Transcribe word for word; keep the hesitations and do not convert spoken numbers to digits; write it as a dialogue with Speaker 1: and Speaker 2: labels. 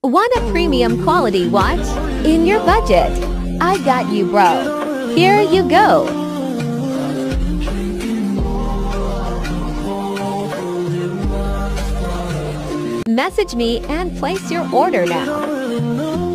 Speaker 1: Want a premium quality watch? In your budget? I got you, bro. Here you go. Message me and place your order now.